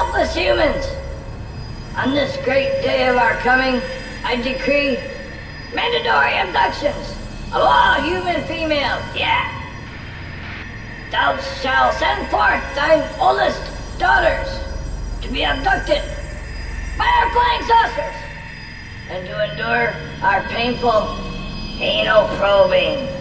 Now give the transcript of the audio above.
helpless humans. On this great day of our coming, I decree mandatory abductions of all human females, yeah. Thou shalt send forth thine oldest daughters to be abducted by our flying saucers and to endure our painful anal probing.